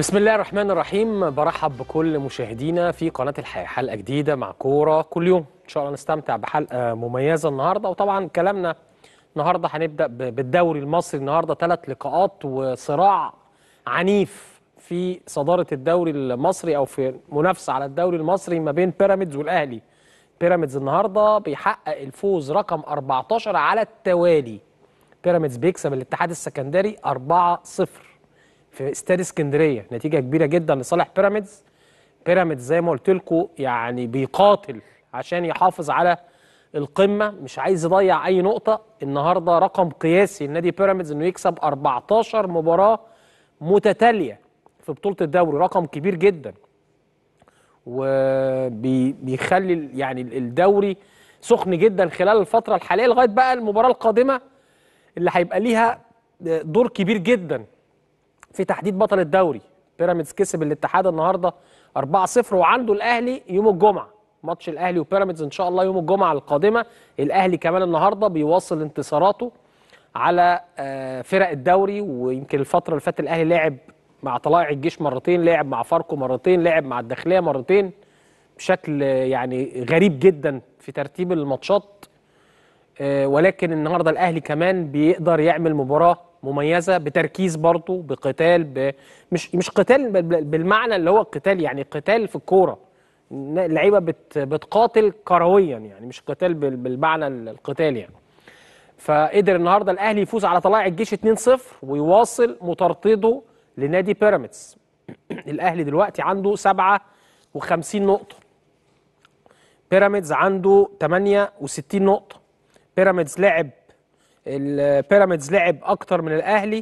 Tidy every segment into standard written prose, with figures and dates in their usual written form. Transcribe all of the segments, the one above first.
بسم الله الرحمن الرحيم. برحب بكل مشاهدينا في قناة الحياة، حلقة جديدة مع كورة كل يوم. إن شاء الله نستمتع بحلقة مميزة النهاردة. وطبعا كلامنا النهاردة هنبدأ بالدوري المصري. النهاردة 3 لقاءات وصراع عنيف في صدارة الدوري المصري أو في منافسة على الدوري المصري ما بين بيراميدز والأهلي. بيراميدز النهاردة بيحقق الفوز رقم 14 على التوالي. بيراميدز بيكسب الاتحاد السكندري 4-0 في استاد اسكندريه، نتيجه كبيره جدا لصالح بيراميدز. بيراميدز زي ما قلت لكم يعني بيقاتل عشان يحافظ على القمه، مش عايز يضيع اي نقطه. النهارده رقم قياسي لنادي بيراميدز انه يكسب 14 مباراه متتاليه في بطوله الدوري، رقم كبير جدا وبيخلي يعني الدوري سخن جدا خلال الفتره الحاليه لغايه بقى المباراه القادمه اللي هيبقى ليها دور كبير جدا في تحديد بطل الدوري. بيراميدز كسب الاتحاد النهارده 4-0 وعنده الاهلي يوم الجمعه، ماتش الاهلي وبيراميدز ان شاء الله يوم الجمعه القادمه. الاهلي كمان النهارده بيواصل انتصاراته على فرق الدوري، ويمكن الفتره اللي فاتت الاهلي لعب مع طلائع الجيش مرتين، لعب مع فاركو مرتين، لعب مع الداخليه مرتين بشكل يعني غريب جدا في ترتيب الماتشات. ولكن النهارده الاهلي كمان بيقدر يعمل مباراه مميزه بتركيز برضه، بقتال مش قتال بالمعنى اللي هو القتال، يعني قتال في الكوره. اللعيبه بتقاتل كرويا، يعني مش قتال بالمعنى القتال يعني. فقدر النهارده الاهلي يفوز على طلائع الجيش 2-0 ويواصل مطاردته لنادي بيراميدز. الاهلي دلوقتي عنده 57 نقطه، بيراميدز عنده 68 نقطه. بيراميدز لعب اكتر من الاهلي،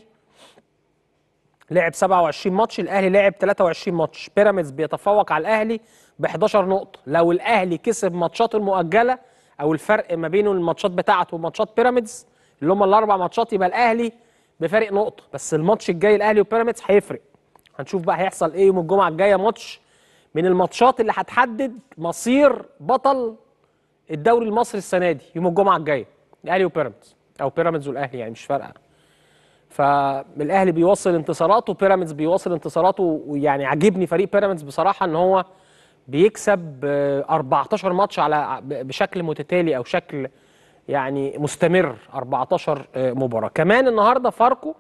لعب 27 ماتش، الاهلي لعب 23 ماتش. بيراميدز بيتفوق على الاهلي ب 11 نقطه. لو الاهلي كسب ماتشاته المؤجله او الفرق ما بينه الماتشات بتاعته وماتشات بيراميدز اللي هم الاربع ماتشات، يبقى الاهلي بفارق نقطه. بس الماتش الجاي الاهلي وبيراميدز هيفرق، هنشوف بقى هيحصل ايه يوم الجمعه الجايه. ماتش من الماتشات اللي هتحدد مصير بطل الدوري المصري السنه دي يوم الجمعه الجايه، الاهلي وبيراميدز او بيراميدز والاهلي، يعني مش فارقه. فالاهلي بيوصل انتصاراته، بيراميدز بيوصل انتصاراته. ويعني عجبني فريق بيراميدز بصراحه ان هو بيكسب 14 ماتش على بشكل متتالي او شكل يعني مستمر، 14 مباراه. كمان النهارده فاركو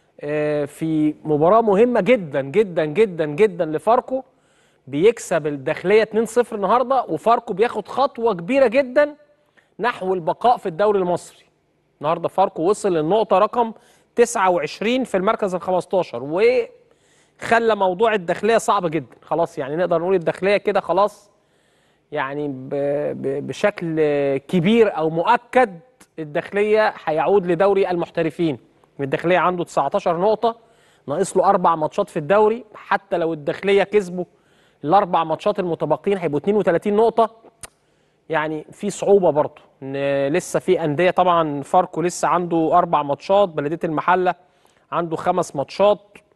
في مباراه مهمه جدا جدا جدا جدا لفاركو، بيكسب الداخليه 2-0 النهارده، وفاركو بياخد خطوه كبيره جدا نحو البقاء في الدوري المصري. النهارده فاركو وصل للنقطه رقم 29 في المركز ال 15، وخلى موضوع الداخليه صعب جدا. خلاص يعني نقدر نقول الداخليه كده خلاص، يعني بشكل كبير او مؤكد الداخليه هيعود لدوري المحترفين. الداخليه عنده 19 نقطه، ناقص له 4 ماتشات في الدوري. حتى لو الداخليه كسبوا الاربع ماتشات المتبقين هيبقوا 32 نقطه، يعني في صعوبه برضه ان لسه في انديه. طبعا فاركو لسه عنده 4 ماتشات، بلديه المحله عنده 5 ماتشات،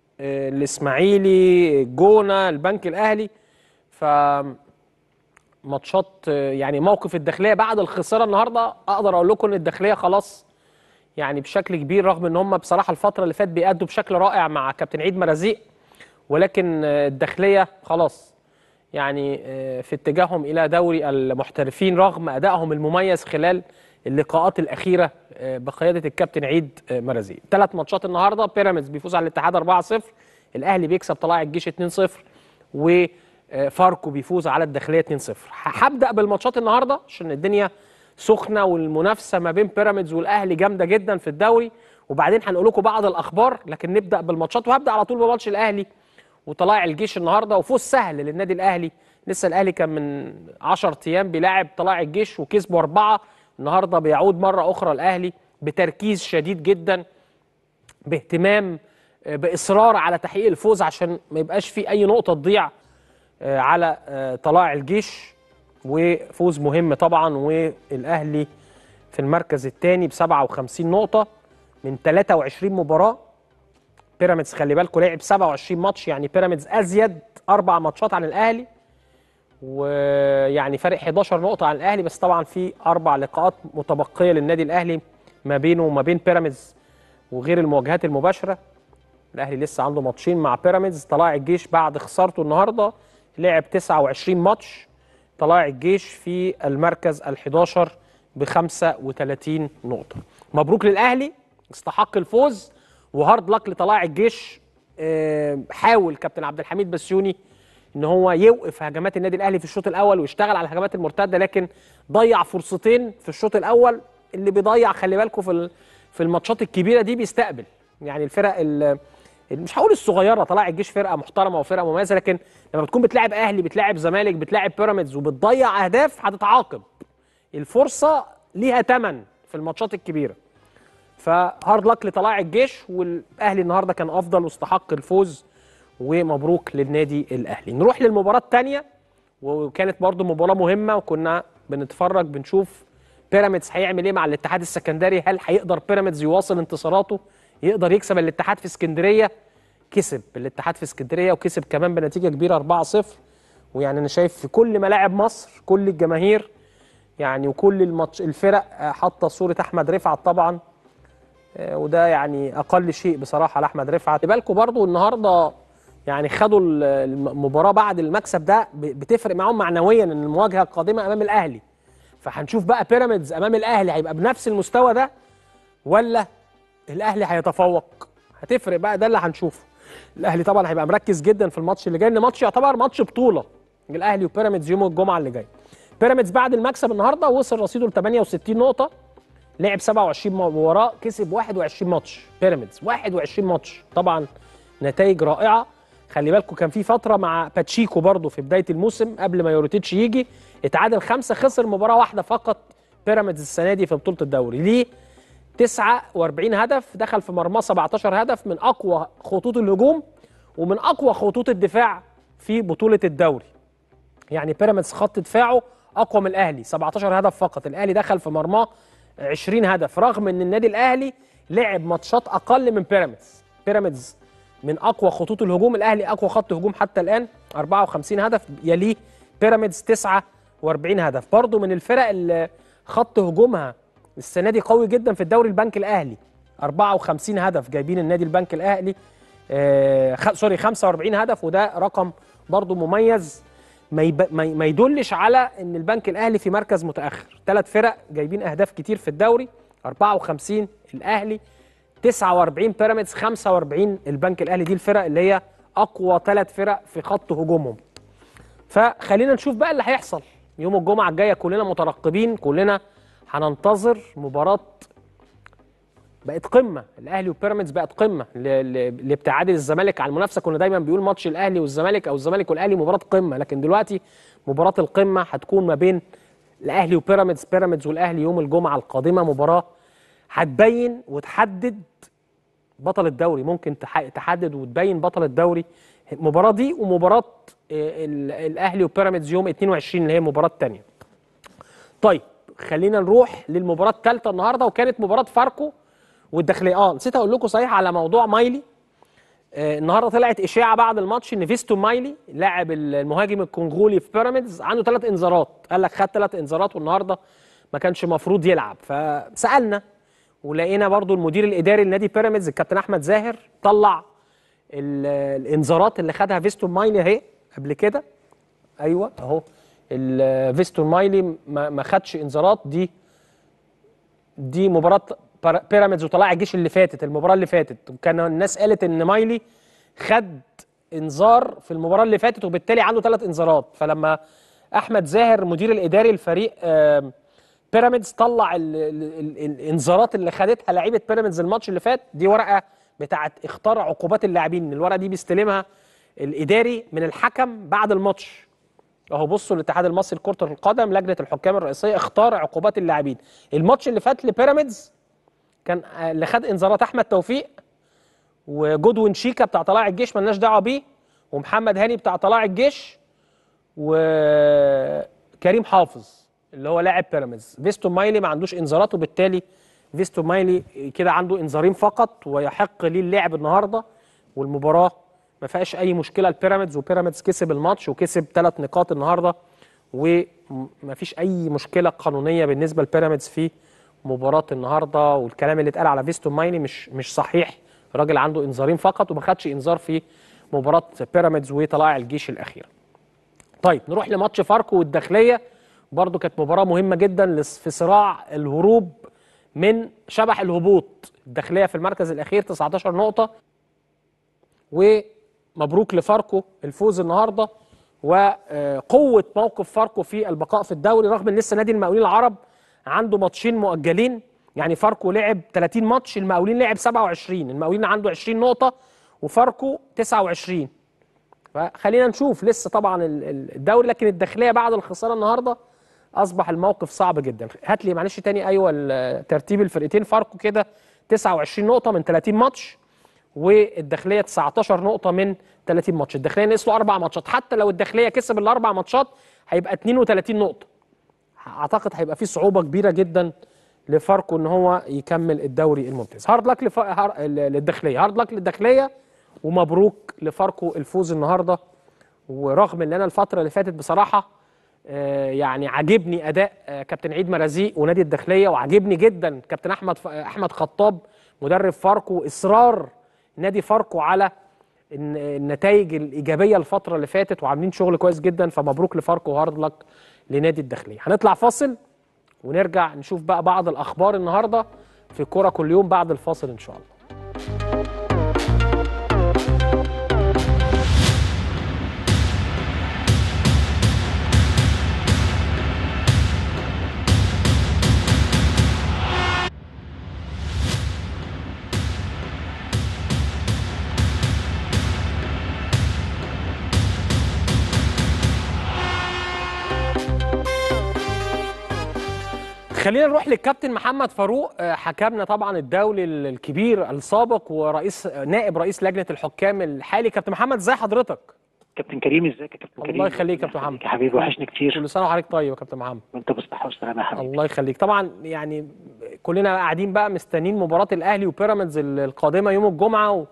الاسماعيلي، الجونه، البنك الاهلي. ف ماتشات يعني موقف الداخليه بعد الخساره النهارده اقدر اقول لكم ان الداخليه خلاص يعني بشكل كبير، رغم ان هم بصراحه الفتره اللي فاتت بيأدوا بشكل رائع مع كابتن عيد مرزيق، ولكن الداخليه خلاص يعني في اتجاههم الى دوري المحترفين رغم ادائهم المميز خلال اللقاءات الاخيره بقياده الكابتن عيد مرزيق. 3 ماتشات النهارده، بيراميدز بيفوز على الاتحاد 4-0، الاهلي بيكسب طلائع الجيش 2-0، وفاركو بيفوز على الداخليه 2-0. هبدا بالماتشات النهارده عشان الدنيا سخنه والمنافسه ما بين بيراميدز والاهلي جامده جدا في الدوري، وبعدين هنقول لكم بعض الاخبار. لكن نبدا بالماتشات، وهبدا على طول بماتش الاهلي وطلائع الجيش النهارده، وفوز سهل للنادي الاهلي. لسه الاهلي كان من 10 ايام بيلاعب طلائع الجيش وكسبوا 4. النهارده بيعود مره اخرى الاهلي بتركيز شديد جدا، باهتمام، باصرار على تحقيق الفوز عشان ما يبقاش في اي نقطه تضيع على طلائع الجيش. وفوز مهم طبعا، والاهلي في المركز الثاني ب 57 نقطه من 23 مباراه. بيراميدز خلي بالكم لعب 27 ماتش، يعني بيراميدز ازيد 4 ماتشات عن الاهلي، ويعني فارق 11 نقطه عن الاهلي. بس طبعا في 4 لقاءات متبقيه للنادي الاهلي ما بينه وما بين بيراميدز وغير المواجهات المباشره. الاهلي لسه عنده ماتشين مع بيراميدز. طلائع الجيش بعد خسارته النهارده لعب 29 ماتش. طلائع الجيش في المركز ال11 ب 35 نقطه. مبروك للاهلي، استحق الفوز، وهارد لك لطلائع الجيش. حاول كابتن عبد الحميد بسيوني ان هو يوقف هجمات النادي الاهلي في الشوط الاول ويشتغل على الهجمات المرتده، لكن ضيع فرصتين في الشوط الاول. اللي بيضيع خلي بالكم في الماتشات الكبيره دي بيستقبل، يعني الفرق مش هقول الصغيره، طلائع الجيش فرقه محترمه وفرقه مميزه، لكن لما بتكون بتلاعب اهلي، بتلاعب زمالك، بتلاعب بيراميدز وبتضيع اهداف هتتعاقب. الفرصه ليها ثمن في الماتشات الكبيره. فهارد لك لطلائع الجيش، والاهلي النهارده كان افضل واستحق الفوز، ومبروك للنادي الاهلي. نروح للمباراه الثانيه، وكانت برضو مباراه مهمه، وكنا بنتفرج بنشوف بيراميدز هيعمل ايه مع الاتحاد السكندري. هل هيقدر بيراميدز يواصل انتصاراته، يقدر يكسب الاتحاد في اسكندريه؟ كسب الاتحاد في اسكندريه، وكسب كمان بنتيجه كبيره 4-0. ويعني انا شايف في كل ملاعب مصر كل الجماهير يعني وكل الفرق حاطه صوره احمد رفعت طبعا، وده يعني اقل شيء بصراحه لاحمد رفعت. خلي بالكم برضو النهارده يعني خدوا المباراه بعد المكسب ده، بتفرق معاهم معنويا ان المواجهه القادمه امام الاهلي. فهنشوف بقى بيراميدز امام الاهلي هيبقى بنفس المستوى ده ولا الاهلي هيتفوق. هتفرق بقى، ده اللي هنشوفه. الاهلي طبعا هيبقى مركز جدا في الماتش اللي جاي، ان ماتش يعتبر ماتش بطوله، الاهلي وبيراميدز يوم الجمعه اللي جاي. بيراميدز بعد المكسب النهارده وصل رصيده ل 68 نقطه، لعب 27 مباراه، كسب 21 ماتش. بيراميدز 21 ماتش، طبعا نتائج رائعه. خلي بالكم كان في فتره مع باتشيكو برضه في بدايه الموسم قبل ما يوريتيتش يجي، اتعادل 5، خسر مباراه واحده فقط بيراميدز السنه دي في بطوله الدوري. ليه 49 هدف، دخل في مرماه 17 هدف، من اقوى خطوط الهجوم ومن اقوى خطوط الدفاع في بطوله الدوري. يعني بيراميدز خط دفاعه اقوى من الاهلي، 17 هدف فقط. الاهلي دخل في مرماه 20 هدف، رغم ان النادي الاهلي لعب ماتشات اقل من بيراميدز. بيراميدز من اقوى خطوط الهجوم، الاهلي اقوى خط هجوم حتى الان 54 هدف، يليه بيراميدز 49 هدف. برضه من الفرق اللي خط هجومها السنه دي قوي جدا في الدوري البنك الاهلي، 54 هدف جايبين النادي البنك الاهلي، 45 هدف، وده رقم برضه مميز. ما يدلش على ان البنك الاهلي في مركز متاخر. 3 فرق جايبين اهداف كتير في الدوري، 54 الاهلي، 49 بيراميدز، 45 البنك الاهلي. دي الفرق اللي هي اقوى 3 فرق في خط هجومهم. فخلينا نشوف بقى اللي هيحصل يوم الجمعه الجايه. كلنا مترقبين، كلنا هننتظر مباراه بقت قمه. الاهلي وبيراميدز بقت قمه لابتعاد الزمالك عن المنافسه. كنا دايما بيقول ماتش الاهلي والزمالك او الزمالك والاهلي مباراه قمه، لكن دلوقتي مباراه القمه هتكون ما بين الاهلي وبيراميدز، بيراميدز والاهلي يوم الجمعه القادمه. مباراه هتبين وتحدد بطل الدوري، ممكن تحدد وتبين بطل الدوري. المباراه دي ومباراه الاهلي وبيراميدز يوم 22 اللي هي المباراه الثانيه. طيب خلينا نروح للمباراه الثالثه النهارده، وكانت مباراه فاركو والداخليه. نسيت اقول لكم صحيح على موضوع مايلي. النهارده طلعت اشاعه بعد الماتش ان فيستون مايلي لاعب المهاجم الكونغولي في بيراميدز عنده 3 انذارات. قال لك خد 3 انذارات والنهارده ما كانش مفروض يلعب. فسالنا ولقينا برضو المدير الاداري لنادي بيراميدز الكابتن احمد زاهر طلع الانذارات اللي خدها فيستون مايلي اهي قبل كده. ايوه اهو فيستون مايلي ما خدش انذارات. دي مباراه بيراميدز وطلائع الجيش اللي فاتت، المباراه اللي فاتت، وكان الناس قالت ان مايلي خد انذار في المباراه اللي فاتت وبالتالي عنده 3 انذارات. فلما احمد زاهر مدير الاداري الفريق بيراميدز طلع الانذارات اللي خدتها لعيبه بيراميدز الماتش اللي فات، دي ورقه بتاعه اختار عقوبات اللاعبين. الورقه دي بيستلمها الاداري من الحكم بعد الماتش. اهو بصوا الاتحاد المصري لكره القدم لجنه الحكام الرئيسيه اختار عقوبات اللاعبين. الماتش اللي فات لبيراميدز كان اللي خد انذارات احمد توفيق وجودوين شيكا بتاع طلائع الجيش مالناش دعوه بيه، ومحمد هاني بتاع طلائع الجيش، وكريم حافظ اللي هو لاعب بيراميدز. فيستون مايلي ما عندوش انذارات، وبالتالي فيستون مايلي كده عنده انذارين فقط، ويحق ليه اللعب النهارده، والمباراه ما فيهاش اي مشكله لبيراميدز، وبيراميدز كسب الماتش وكسب 3 نقاط النهارده، وما فيش اي مشكله قانونيه بالنسبه لبيراميدز في مباراه النهارده. والكلام اللي اتقال على فيستون مايلي مش صحيح الراجل عنده انذارين فقط وما خدش انذار في مباراه بيراميدز وطلائع الجيش الاخيره. طيب نروح لماتش فاركو والداخليه، برضو كانت مباراه مهمه جدا في صراع الهروب من شبح الهبوط. الداخليه في المركز الاخير 19 نقطه، ومبروك لفاركو الفوز النهارده وقوه موقف فاركو في البقاء في الدوري، رغم ان لسه نادي المقاولين العرب عنده ماتشين مؤجلين. يعني فاركو لعب 30 ماتش، المقاولين لعب 27، المقاولين عنده 20 نقطه وفاركو 29. فخلينا نشوف لسه طبعا الدوري، لكن الداخليه بعد الخساره النهارده اصبح الموقف صعب جدا. هات لي معلش تاني، ايوه ترتيب الفرقتين. فاركو كده 29 نقطه من 30 ماتش، والداخليه 19 نقطه من 30 ماتش. الداخليه ناقص له 4 ماتشات، حتى لو الداخليه كسب الاربع ماتشات هيبقى 32 نقطه. اعتقد هيبقى في صعوبه كبيره جدا لفاركو ان هو يكمل الدوري الممتاز. هارد لك للداخليه، هارد لك للداخليه، ومبروك لفاركو الفوز النهارده. ورغم ان انا الفتره اللي فاتت بصراحه يعني عاجبني اداء كابتن عيد مرازيق ونادي الداخليه، وعاجبني جدا كابتن احمد خطاب مدرب فاركو، اصرار نادي فاركو على النتائج الايجابيه الفتره اللي فاتت، وعاملين شغل كويس جدا. فمبروك لفاركو وهارد لك لنادي الداخليه. هنطلع فاصل ونرجع نشوف بقى بعض الاخبار النهارده في كوره كل يوم بعد الفاصل ان شاء الله. خلينا نروح للكابتن محمد فاروق، حكمنا طبعا الدولي الكبير السابق نائب رئيس لجنه الحكام الحالي. كابتن محمد ازي حضرتك؟ كابتن كريم ازيك يا كابتن كريم؟ الله يخليك يا كابتن محمد. يا حبيبي وحشني كتير. كل سنه وحضرتك طيب يا كابتن محمد. وانت بالصحه والسلامه يا حبيبي. الله يخليك. طبعا يعني كلنا قاعدين بقى مستنيين مباراه الاهلي وبيراميدز القادمه يوم الجمعه،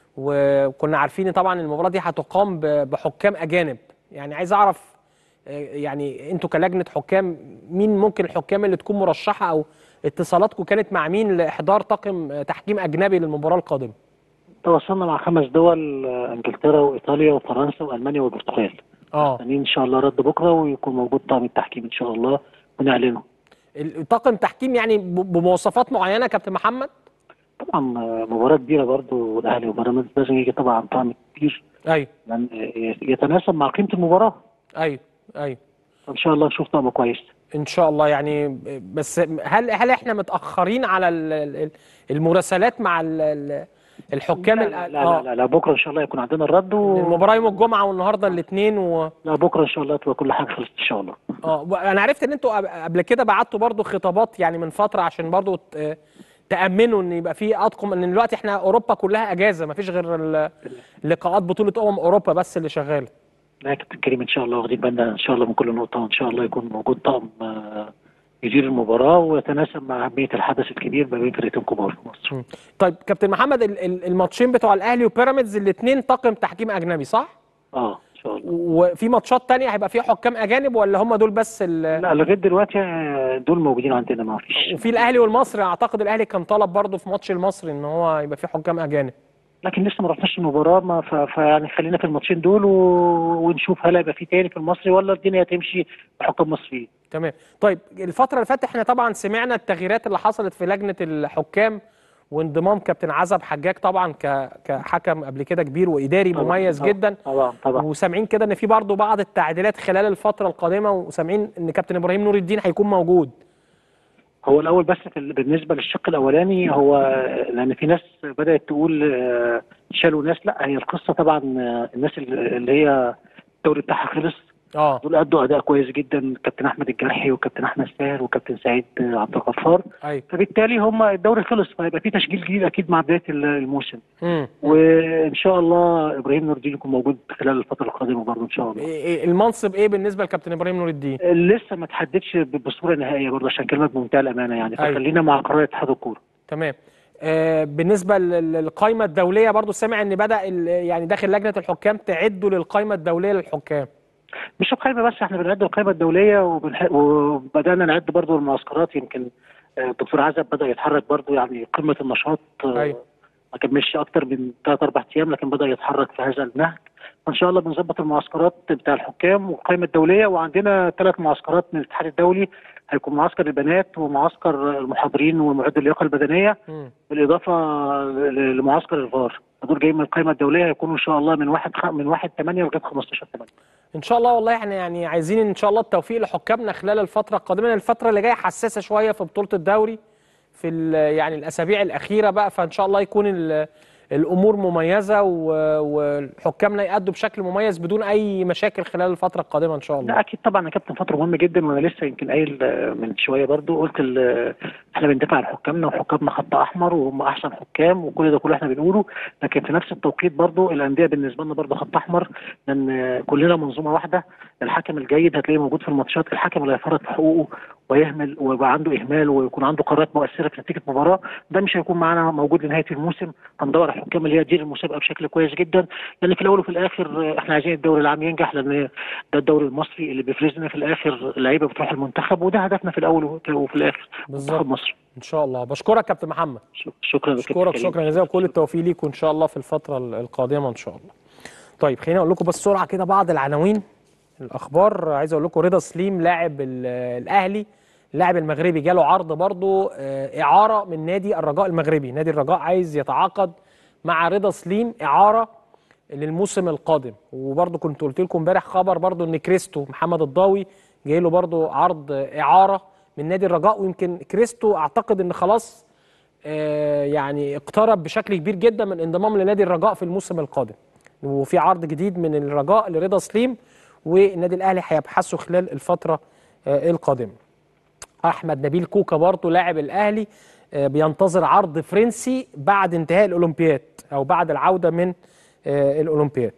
وكنا عارفين طبعا المباراه دي هتقام بحكام اجانب. يعني عايز اعرف يعني انتوا كلجنه حكام مين ممكن الحكام اللي تكون مرشحه، او اتصالاتكم كانت مع مين لاحضار طاقم تحكيم اجنبي للمباراه القادمه؟ تواصلنا مع 5 دول، انجلترا وايطاليا وفرنسا والمانيا والبرتغال. ان شاء الله رد بكره ويكون موجود طاقم التحكيم ان شاء الله ونعلنه. طاقم تحكيم يعني بمواصفات معينه يا كابتن محمد؟ طبعا مباراه كبيره برضو الاهلي وبيراميدز، لازم يجي طبعا طاقم كبير. ايوه. يتناسب مع قيمه المباراه. ايوه. ان شاء الله نشوف طاقم كويس ان شاء الله. يعني بس هل احنا متاخرين على المراسلات مع الحكام؟ لا بكره ان شاء الله يكون عندنا الرد المباراه يوم الجمعه والنهارده الاثنين لا بكره ان شاء الله تبقى كل حاجه خلصت ان شاء الله. انا عرفت ان انتوا قبل كده بعتوا برضو خطابات يعني من فتره عشان برضو تامنوا ان يبقى في اطقم، ان دلوقتي احنا اوروبا كلها اجازه، ما فيش غير لقاءات بطوله اوروبا بس اللي شغاله. لا يا كابتن كريم ان شاء الله واخدين بالنا ان شاء الله من كل نقطه، وان شاء الله يكون موجود طاقم يدير المباراه ويتناسب مع اهميه الحدث الكبير ما بين فرقتين كبار في مصر. طيب كابتن محمد، الماتشين بتوع الاهلي وبيراميدز الاثنين طاقم تحكيم اجنبي صح؟ ان شاء الله. وفي ماتشات ثانيه هيبقى فيها حكام اجانب ولا هم دول بس لا لغايه دلوقتي دول موجودين عندنا، ما فيش. وفي الاهلي والمصري، اعتقد الاهلي كان طلب برضه في ماتش المصري ان هو يبقى فيه حكام اجانب، لكن لسه ما رحناش المباراه، فيعني خلينا في الماتشين دول ونشوف هل هيبقى في تاني في المصري ولا الدنيا هتمشي بحكام مصريين. تمام. طيب الفتره اللي فاتت احنا طبعا سمعنا التغييرات اللي حصلت في لجنه الحكام وانضمام كابتن عزب حجاج طبعا كحكم قبل كده كبير واداري طبعًا مميز جدا. طبعا وسامعين كده ان في برضه بعض التعديلات خلال الفتره القادمه، وسامعين ان كابتن ابراهيم نور الدين هيكون موجود. هو الاول بس بالنسبه للشق الاولاني، هو لان في ناس بدات تقول شالوا ناس، لا هي القصه طبعا الناس اللي هي الدوري بتاعها خلص دول ادوا اداء كويس جدا، كابتن احمد الجرحي وكابتن احمد ساهر وكابتن سعيد عبد الغفار. فبالتالي هم الدوري خلص، فهيبقى في تشكيل جديد اكيد مع بدايه الموسم. وان شاء الله ابراهيم نور الدين يكون موجود خلال الفتره القادمه برضه ان شاء الله. المنصب ايه بالنسبه لكابتن ابراهيم نور الدين؟ لسه ما تحددش بصوره نهائيه برضه عشان كلمه بمنتهى الامانه يعني، فخلينا مع قرار اتحاد الكوره. تمام. بالنسبه للقائمه الدوليه برضه سامع ان بدا يعني داخل لجنه الحكام تعدوا للقائمه الدوليه للحكام. مش القائمه بس، احنا بنعد القائمه الدوليه وبدانا نعد برضه المعسكرات. يمكن الدكتور عزب بدا يتحرك برضه يعني قمه النشاط ما كملش اكتر من 3 4 ايام، لكن بدا يتحرك في هذا النهج. فان شاء الله بنظبط المعسكرات بتاع الحكام والقائمه الدوليه، وعندنا 3 معسكرات من الاتحاد الدولي. هيكون معسكر البنات ومعسكر المحاضرين ومعد اللياقه البدنيه، بالاضافه لمعسكر الفار. دول جايين من القائمه الدوليه، هيكونوا ان شاء الله من 1/8 لغايه 15/8. ان شاء الله. والله احنا يعني عايزين ان شاء الله التوفيق لحكامنا خلال الفتره القادمه. الفتره اللي جايه حساسه شويه في بطوله الدوري في يعني الاسابيع الاخيره بقى، فان شاء الله يكون الامور مميزه وحكامنا يأدوا بشكل مميز بدون اي مشاكل خلال الفتره القادمه ان شاء الله. لا اكيد طبعا يا كابتن، فتره مهمه جدا، وانا لسه يمكن قايل من شويه برضو قلت احنا بندافع عن حكامنا، وحكامنا خط احمر وهم احسن حكام، وكل ده كله احنا بنقوله. لكن في نفس التوقيت برضو الانديه بالنسبه لنا برضو خط احمر، لان كلنا منظومه واحده. الحكم الجيد هتلاقيه موجود في الماتشات، الحكم اللي هيفرط في حقوقه ويهمل ويبقى عنده اهمال ويكون عنده قرارات مؤثره في نتيجه مباراه، ده مش هيكون معانا موجود لنهايه الموسم. هندور على الحكام اللي هي تدير المسابقه بشكل كويس جدا، لان في الاول وفي الاخر احنا عايزين الدوري العام ينجح، لان ده الدوري المصري اللي بيفرزنا في الاخر اللعيبه بتروح المنتخب، وده هدفنا في الاول وفي الاخر منتخب مصر. ان شاء الله. بشكرك كابتن محمد. شكرا شكرا جزيلا، وكل التوفيق ليك وان شاء الله في الفتره القادمه ان شاء الله. طيب خليني اقول لكم بس بسرعه كده بعض العناوين الاخبار. عايز اقول لكم رضا سليم لاعب الاهلي، اللاعب المغربي، جاله عرض برضه اعاره من نادي الرجاء المغربي. نادي الرجاء عايز يتعاقد مع رضا سليم اعاره للموسم القادم. وبرضه كنت قلت لكم امبارح خبر برضه ان كريستو محمد الضاوي جاي له برضه عرض اعاره من نادي الرجاء، ويمكن كريستو اعتقد ان خلاص يعني اقترب بشكل كبير جدا من انضمام لنادي الرجاء في الموسم القادم. وفي عرض جديد من الرجاء لرضا سليم، والنادي الاهلي هيبحثه خلال الفتره القادمه. احمد نبيل كوكا برضه لاعب الاهلي بينتظر عرض فرنسي بعد انتهاء الاولمبياد او بعد العوده من الاولمبياد.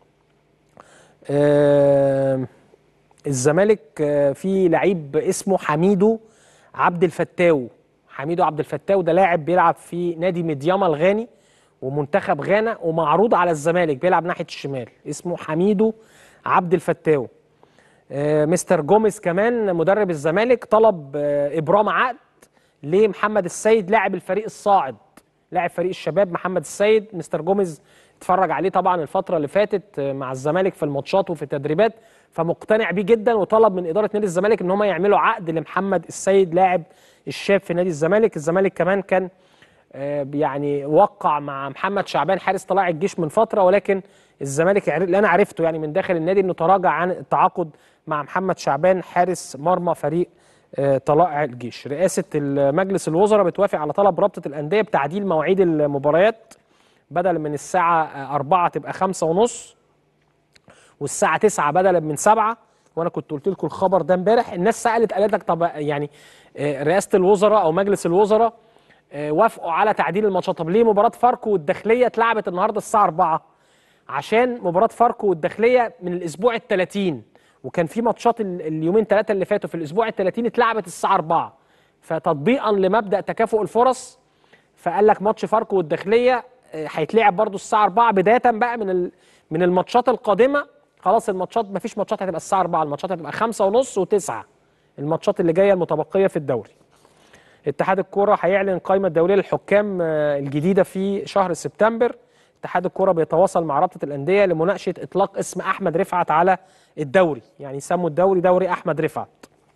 الزمالك في لعيب اسمه حميدو عبد الفتاو. حميدو عبد الفتاو ده لاعب بيلعب في نادي ميدياما الغاني ومنتخب غانا، ومعروض على الزمالك، بيلعب ناحيه الشمال، اسمه حميدو عبد الفتاو. مستر جوميز كمان مدرب الزمالك طلب ابرام عقد لمحمد السيد لاعب الفريق الصاعد، لاعب فريق الشباب محمد السيد. مستر جوميز اتفرج عليه طبعا الفتره اللي فاتت مع الزمالك في الماتشات وفي التدريبات، فمقتنع بيه جدا، وطلب من اداره نادي الزمالك ان هم يعملوا عقد لمحمد السيد لاعب الشاب في نادي الزمالك. الزمالك كمان كان يعني وقع مع محمد شعبان حارس طلائع الجيش من فتره، ولكن الزمالك اللي انا عرفته يعني من داخل النادي انه تراجع عن التعاقد مع محمد شعبان حارس مرمى فريق طلائع الجيش. رئاسه مجلس الوزراء بتوافق على طلب رابطه الانديه بتعديل مواعيد المباريات، بدل من الساعه 4 تبقى 5:30، والساعه 9 بدلا من 7. وانا كنت قلت لكم الخبر ده امبارح. الناس سالت قالت لك طب يعني رئاسه الوزراء او مجلس الوزراء وافقوا على تعديل الماتشات، طب ليه مباراه فاركو والداخليه اتلعبت النهارده الساعه 4؟ عشان مباراه فاركو والداخليه من الاسبوع ال30، وكان في ماتشات اليومين 3 اللي فاتوا في الاسبوع ال30 اتلعبت الساعه 4، فتطبيقا لمبدا تكافؤ الفرص فقال لك ماتش فاركو والداخليه هيتلعب برضو الساعه 4 بدايه بقى من الماتشات القادمه. خلاص الماتشات مفيش ماتشات هتبقى الساعه 4، الماتشات هتبقى 5:30 و9، الماتشات اللي جايه المتبقيه في الدوري. اتحاد الكوره هيعلن القائمه الدوليه للحكام الجديده في شهر سبتمبر. اتحاد الكوره بيتواصل مع رابطه الانديه لمناقشه اطلاق اسم احمد رفعت على الدوري، يعني يسموا الدوري دوري احمد رفعت.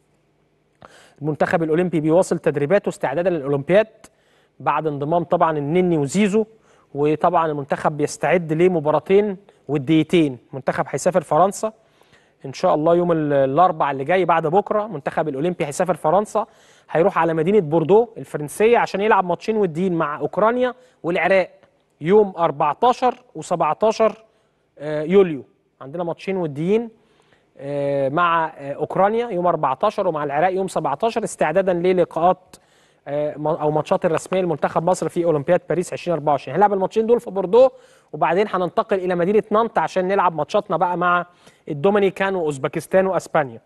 المنتخب الاولمبي بيواصل تدريباته استعدادا للاولمبياد بعد انضمام طبعا النني وزيزو، وطبعا المنتخب بيستعد لمباراتين وديتين. المنتخب هيسافر فرنسا ان شاء الله يوم الاربعاء اللي جاي بعد بكره. المنتخب الاولمبي هيسافر فرنسا، هيروح على مدينه بوردو الفرنسيه عشان يلعب ماتشين وديين مع اوكرانيا والعراق يوم 14 و17 يوليو. عندنا ماتشين وديين مع اوكرانيا يوم 14 ومع العراق يوم 17 استعدادا للقاءات او ماتشات الرسميه لمنتخب مصر في اولمبياد باريس 2024. هنلعب الماتشين دول في بوردو، وبعدين هننتقل الى مدينه نانت عشان نلعب ماتشاتنا بقى مع الدومينيكان واوزبكستان واسبانيا.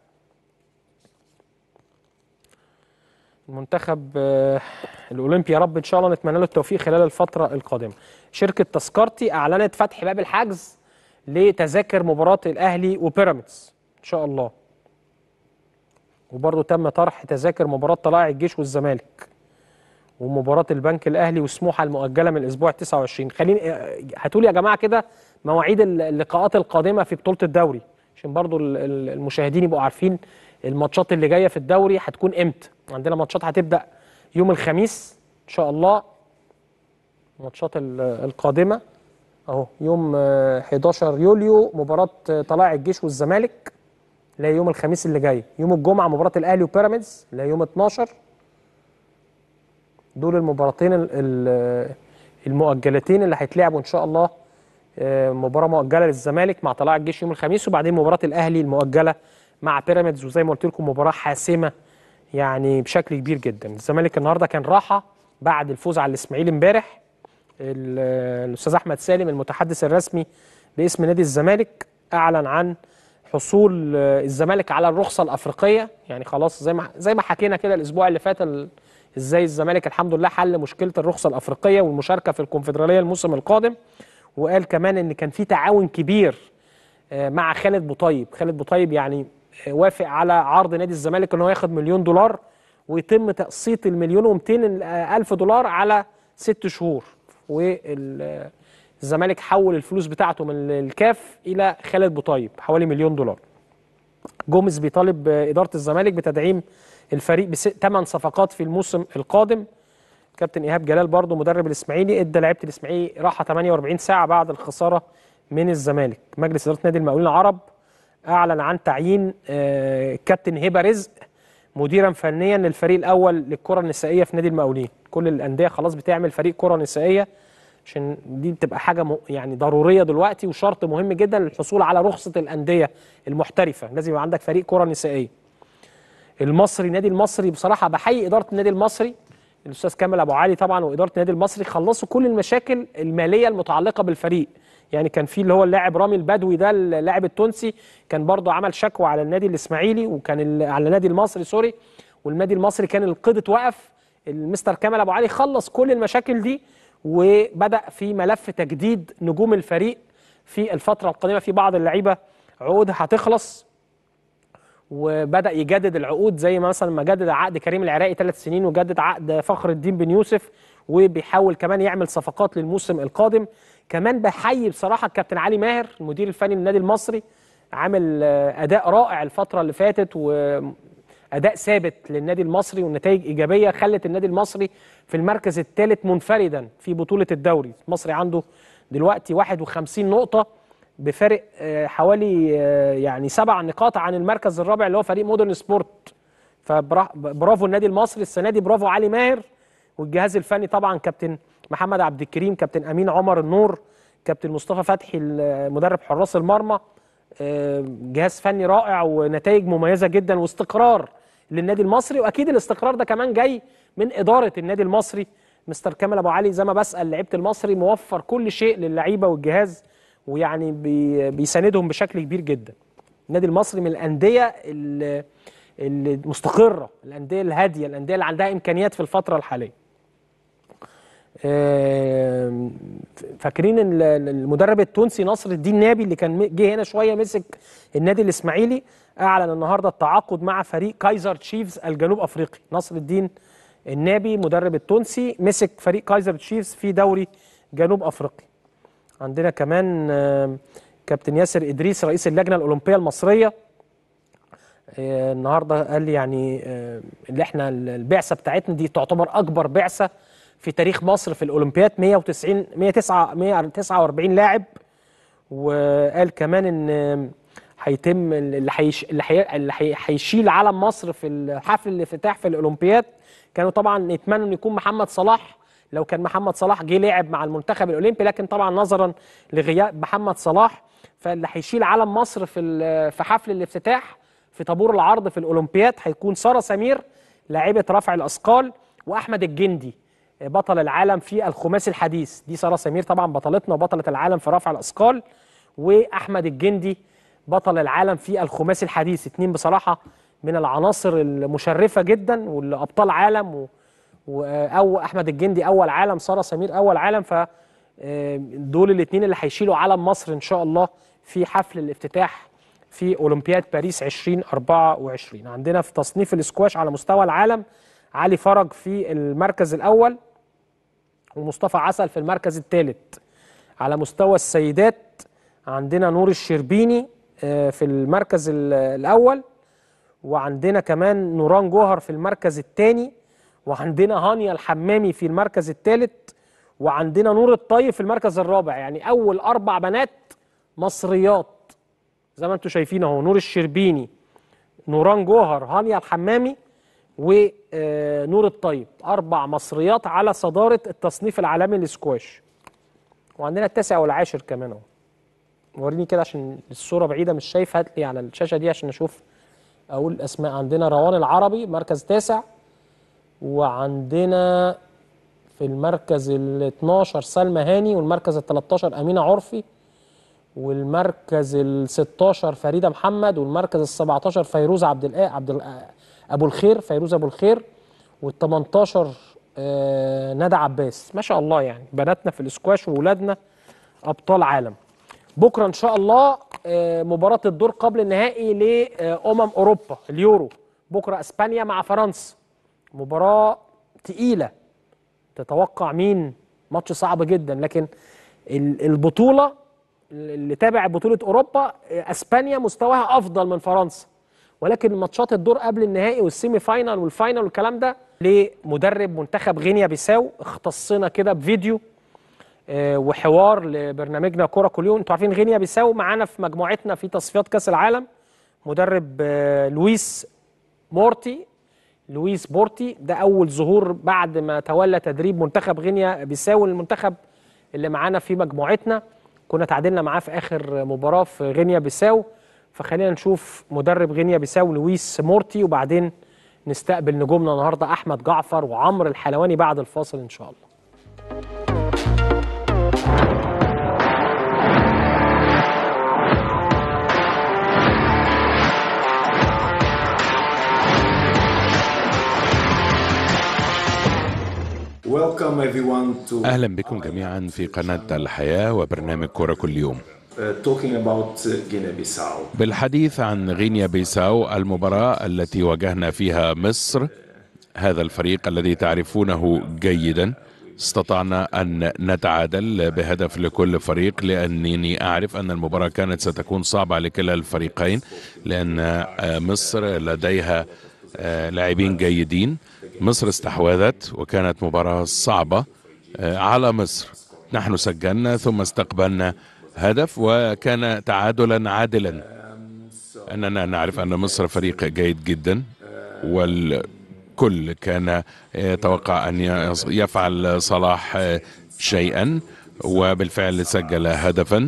المنتخب الاولمبي يا رب ان شاء الله نتمنى له التوفيق خلال الفتره القادمه. شركه تذكرتي اعلنت فتح باب الحجز لتذاكر مباراه الاهلي وبيراميدز ان شاء الله، وبرضه تم طرح تذاكر مباراه طلائع الجيش والزمالك، ومباراه البنك الاهلي وسموحه المؤجله من الاسبوع 29. خليني هاتوا لي يا جماعه كده مواعيد اللقاءات القادمه في بطوله الدوري عشان برضو المشاهدين يبقوا عارفين الماتشات اللي جايه في الدوري هتكون امتى. عندنا ماتشات هتبدا يوم الخميس ان شاء الله. الماتشات القادمه اهو يوم 11 يوليو مباراه طلائع الجيش والزمالك اللي هي يوم الخميس اللي جاي. يوم الجمعه مباراه الاهلي وبيراميدز اللي هي يوم 12. دول المباراتين المؤجلتين اللي هيتلعبوا ان شاء الله. مباراه مؤجله للزمالك مع طلائع الجيش يوم الخميس، وبعدين مباراه الاهلي المؤجله مع بيراميدز، وزي ما قلت لكم مباراه حاسمه يعني بشكل كبير جدا. الزمالك النهارده كان راحه بعد الفوز على الاسماعيلي امبارح. الاستاذ احمد سالم المتحدث الرسمي باسم نادي الزمالك اعلن عن حصول الزمالك على الرخصه الافريقيه. يعني خلاص زي ما حكينا كده الاسبوع اللي فات ازاي الزمالك الحمد لله حل مشكله الرخصه الافريقيه والمشاركه في الكونفدراليه الموسم القادم. وقال كمان ان كان في تعاون كبير مع خالد بوطيب. خالد بوطيب يعني وافق على عرض نادي الزمالك ان هو ياخد $1,000,000 ويتم تقسيط $1,200,000 على 6 شهور. والزمالك حول الفلوس بتاعته من الكاف الى خالد بوطيب حوالي $1,000,000. جوميز بيطالب اداره الزمالك بتدعيم الفريق ب8 صفقات في الموسم القادم. كابتن ايهاب جلال برضه مدرب الاسماعيلي ادى لعيبه الاسماعيلي راحه 48 ساعه بعد الخساره من الزمالك. مجلس اداره نادي المقاولين العرب اعلن عن تعيين كابتن هبه رزق مديرا فنيا للفريق الاول للكره النسائيه في نادي المقاولين. كل الانديه خلاص بتعمل فريق كره نسائيه عشان دي بتبقى حاجه يعني ضروريه دلوقتي وشرط مهم جدا للحصول على رخصه الانديه المحترفه. لازم يبقى عندك فريق كره نسائيه. المصري نادي المصري بصراحه بحيي اداره النادي المصري الاستاذ كامل ابو علي طبعا واداره النادي المصري خلصوا كل المشاكل الماليه المتعلقه بالفريق. يعني كان في اللي هو اللاعب رامي البدوي ده اللاعب التونسي كان برضه عمل شكوى على النادي الاسماعيلي وكان على النادي المصري سوري، والنادي المصري كان القيد اتوقف. المستر كامل ابو علي خلص كل المشاكل دي وبدا في ملف تجديد نجوم الفريق في الفتره القادمه. في بعض اللعيبه عقودها هتخلص وبدأ يجدد العقود زي ما مثلا ما جدد عقد كريم العراقي 3 سنين وجدد عقد فخر الدين بن يوسف، وبيحاول كمان يعمل صفقات للموسم القادم. كمان بحيي بصراحة الكابتن علي ماهر المدير الفني للنادي المصري عامل أداء رائع الفترة اللي فاتت وأداء ثابت للنادي المصري والنتائج إيجابية خلت النادي المصري في المركز الثالث منفردا في بطولة الدوري. المصري عنده دلوقتي 51 نقطة بفارق حوالي يعني 7 نقاط عن المركز الرابع اللي هو فريق مودرن سبورت. فبرافو النادي المصري السنه دي، برافو علي ماهر والجهاز الفني طبعا كابتن محمد عبد الكريم، كابتن امين عمر النور، كابتن مصطفى فتحي مدرب حراس المرمى. جهاز فني رائع ونتائج مميزه جدا واستقرار للنادي المصري. واكيد الاستقرار ده كمان جاي من اداره النادي المصري. مستر كامل ابو علي زي ما بسال لعيبه المصري موفر كل شيء للعيبه والجهاز ويعني بيساندهم بشكل كبير جدا. النادي المصري من الانديه المستقره، الانديه الهاديه، الانديه اللي عندها امكانيات في الفتره الحاليه. فاكرين المدرب التونسي نصر الدين نابي اللي كان جه هنا شويه مسك النادي الاسماعيلي اعلن النهارده التعاقد مع فريق كايزر تشيفز الجنوب افريقي. نصر الدين النابي مدرب التونسي مسك فريق كايزر تشيفز في دوري جنوب افريقيا. عندنا كمان كابتن ياسر إدريس رئيس اللجنة الأولمبية المصرية النهاردة قال لي يعني اللي احنا البعثة بتاعتنا دي تعتبر أكبر بعثة في تاريخ مصر في الأولمبياد 149 لاعب. وقال كمان إن هيتم اللي هيشيل علم مصر في حفل الافتتاح في الأولمبياد. كانوا طبعا يتمنوا إن يكون محمد صلاح، لو كان محمد صلاح جه لعب مع المنتخب الاولمبي، لكن طبعا نظرا لغياب محمد صلاح فاللي هيشيل علم مصر في حفل الافتتاح في طابور العرض في الاولمبياد هيكون ساره سمير لاعبه رفع الاثقال، واحمد الجندي بطل العالم في الخماسي الحديث. دي ساره سمير طبعا بطلتنا وبطله العالم في رفع الاثقال، واحمد الجندي بطل العالم في الخماسي الحديث. اتنين بصراحه من العناصر المشرفه جدا والابطال عالم او احمد الجندي اول عالم، ساره سمير اول عالم. فدول الاثنين اللي هيشيلوا علم مصر ان شاء الله في حفل الافتتاح في اولمبياد باريس 2024. عندنا في تصنيف الاسكواش على مستوى العالم علي فرج في المركز الأول، ومصطفى عسل في المركز الثالث. على مستوى السيدات عندنا نور الشربيني في المركز الأول، وعندنا كمان نوران جوهر في المركز الثاني، وعندنا هانيا الحمامي في المركز الثالث، وعندنا نور الطيب في المركز الرابع. يعني أول 4 بنات مصريات زي ما انتم شايفين اهو: نور الشربيني، نوران جوهر، هانيا الحمامي، ونور الطيب. 4 مصريات على صدارة التصنيف العالمي للسكواش. وعندنا التاسع والعاشر كمان اهو. وريني كده عشان الصورة بعيدة مش شايف، هات لي على الشاشة دي عشان اشوف اقول الاسماء. عندنا روان العربي مركز 9، وعندنا في المركز ال 12 سلمى هاني، والمركز ال 13 امينه عرفي، والمركز ال 16 فريده محمد، والمركز ال 17 فيروز ابو الخير، فيروز ابو الخير، وال 18 ندى عباس. ما شاء الله، يعني بناتنا في الاسكواش وولادنا ابطال عالم. بكره ان شاء الله مباراه الدور قبل النهائي اوروبا اليورو. بكره اسبانيا مع فرنسا، مباراه تقيله. تتوقع مين؟ ماتش صعب جدا، لكن البطوله اللي تابع بطوله اوروبا اسبانيا مستواها افضل من فرنسا، ولكن ماتشات الدور قبل النهائي والسيمي فاينال والفاينال والكلام ده لمدرب منتخب غينيا بيساو. اختصنا كده بفيديو وحوار لبرنامجنا كوره كل يوم. انتوا عارفين غينيا بيساو معانا في مجموعتنا في تصفيات كاس العالم. مدرب لويس بورتي، ده اول ظهور بعد ما تولى تدريب منتخب غينيا بيساو، المنتخب اللي معانا في مجموعتنا. كنا تعادلنا معاه في اخر مباراه في غينيا بيساو. فخلينا نشوف مدرب غينيا بيساو لويس مورتي، وبعدين نستقبل نجومنا النهارده احمد جعفر وعمرو الحلواني بعد الفاصل ان شاء الله. أهلا بكم جميعا في قناة الحياة وبرنامج كرة كل يوم. بالحديث عن غينيا بيساو، المباراة التي واجهنا فيها مصر، هذا الفريق الذي تعرفونه جيدا. استطعنا أن نتعادل بهدف لكل فريق، لأنني أعرف أن المباراة كانت ستكون صعبة لكلا الفريقين، لأن مصر لديها لاعبين جيدين. مصر استحوذت وكانت مباراة صعبة على مصر. نحن سجلنا ثم استقبلنا هدف وكان تعادلا عادلا. أننا نعرف أن مصر فريق جيد جدا، والكل كان يتوقع أن يفعل صلاح شيئا، وبالفعل سجل هدفا،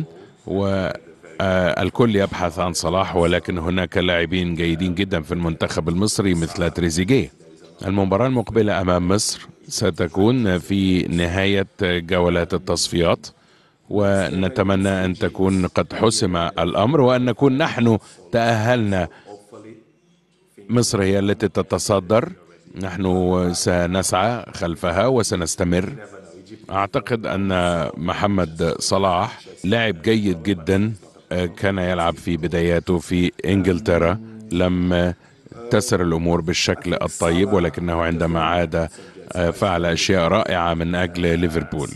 والكل يبحث عن صلاح، ولكن هناك لاعبين جيدين جدا في المنتخب المصري مثل تريزيجيه. المباراة المقبلة أمام مصر ستكون في نهاية جولات التصفيات، ونتمنى أن تكون قد حسم الأمر وأن نكون نحن تأهلنا. مصر هي التي تتصدر، نحن سنسعى خلفها وسنستمر. أعتقد أن محمد صلاح لاعب جيد جدا، كان يلعب في بداياته في إنجلترا، لم تسر الأمور بالشكل الطيب، ولكنه عندما عاد فعل أشياء رائعة من أجل ليفربول.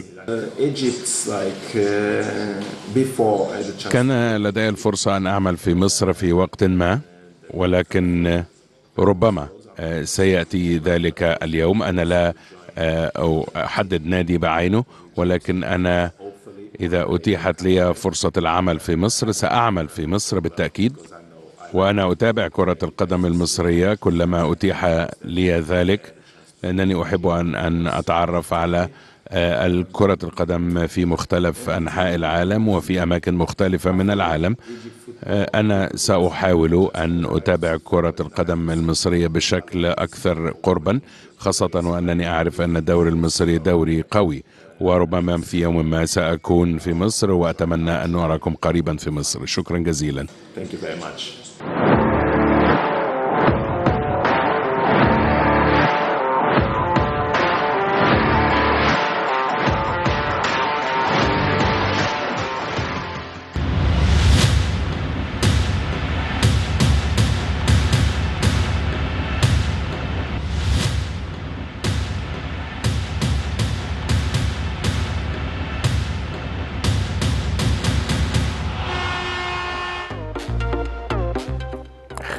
كان لدي الفرصة أن أعمل في مصر في وقت ما، ولكن ربما سيأتي ذلك اليوم. أنا لا أحدد نادي بعينه، ولكن أنا إذا أتيحت لي فرصة العمل في مصر سأعمل في مصر بالتأكيد. وأنا أتابع كرة القدم المصرية كلما أتيح لي ذلك، لأنني أحب أن أتعرف على كرة القدم في مختلف أنحاء العالم وفي أماكن مختلفة من العالم. أنا سأحاول أن أتابع كرة القدم المصرية بشكل أكثر قربا، خاصة وأنني أعرف أن الدوري المصري دوري قوي، وربما في يوم ما سأكون في مصر، وأتمنى أن أراكم قريبا في مصر. شكرا جزيلا. Thank you very much.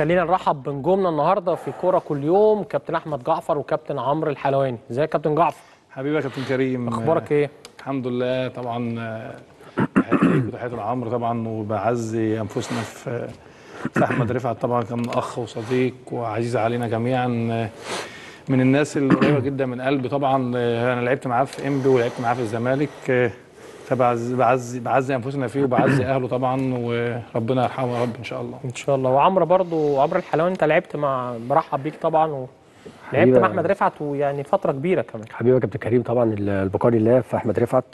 خلينا نرحب بنجومنا النهارده في كوره كل يوم، كابتن احمد جعفر وكابتن عمرو الحلواني. ازيك يا كابتن جعفر؟ حبيبي يا كابتن كريم، اخبارك ايه؟ الحمد لله طبعا. تحياتي ليك وتحياتي لعمرو طبعا، وبعزي انفسنا في احمد رفعت. طبعا كان اخ وصديق وعزيز علينا جميعا، من الناس القريبه جدا من قلبي. طبعا انا لعبت معاه في انبي ولعبت معاه في الزمالك، فبعزي انفسنا فيه وبعزي اهله طبعا، وربنا يرحمه يا رب ان شاء الله. ان شاء الله. وعمرو برضو، عمرو الحلواني انت لعبت مع، برحب بيك طبعا، ولعبت مع احمد رفعت ويعني فتره كبيره كمان. حبيبي يا كابتن كريم، طبعا البقاء لله في احمد رفعت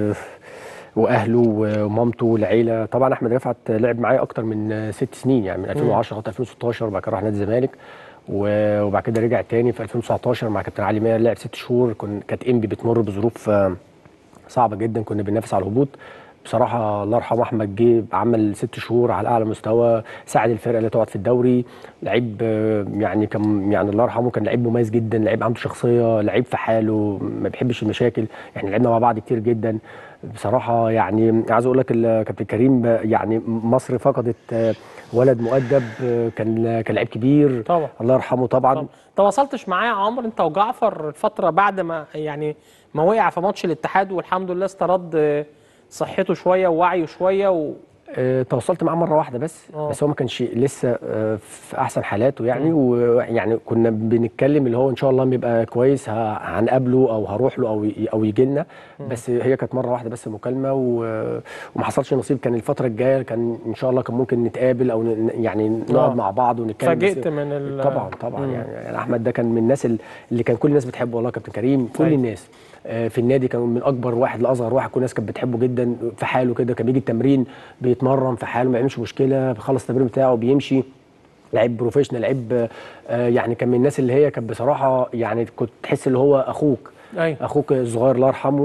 واهله ومامته والعيله. طبعا احمد رفعت لعب معايا اكتر من 6 سنين، يعني من 2010 لغايه 2016، وبعد كده راح نادي الزمالك، وبعد كده رجع تاني في 2019 مع كابتن علي ماهر، لعب 6 شهور. كانت انبي بتمر بظروف صعبه جدا، كنا بننافس على الهبوط. بصراحه الله يرحمه احمد جه عمل 6 شهور على اعلى مستوى، ساعد الفرقه اللي تقعد في الدوري. لعيب يعني كان، يعني الله يرحمه كان لعيب مميز جدا، لعيب عنده شخصيه، لعيب في حاله ما بيحبش المشاكل. احنا لعبنا مع بعض كتير جدا بصراحه. يعني عايز اقول لك كابتن كريم، يعني مصر فقدت ولد مؤدب، كان لعيب كبير طبعا الله يرحمه طبعا. تواصلتش معاه يا عمرو انت وجعفر الفتره بعد ما يعني ما وقع في ماتش الاتحاد والحمد لله استرد صحته شويه ووعيه شويه تواصلت معاه مره واحده بس. بس هو ما كانش لسه في احسن حالاته يعني، ويعني كنا بنتكلم اللي هو ان شاء الله ما يبقى كويس هنقابله او هروح له او يجي لنا. بس هي كانت مره واحده بس مكالمه، وما حصلش نصيب. كان الفتره الجايه كان ان شاء الله كان ممكن نتقابل او يعني نقعد مع بعض ونتكلم. فاجئت من طبعا يعني احمد ده كان من الناس اللي كان كل الناس بتحبه والله. كابتن كريم كل الناس في النادي كان من اكبر واحد لاصغر واحد، كل الناس كانت بتحبه جدا. في حاله كده، كان بيجي التمرين بيتمرن في حاله، ما يعملش مشكله، بيخلص التمرين بتاعه بيمشي. لعيب بروفيشنال، لعيب يعني كان من الناس اللي هي كانت بصراحه يعني كنت تحس اللي هو اخوك. أيوة. اخوك الصغير الله يرحمه.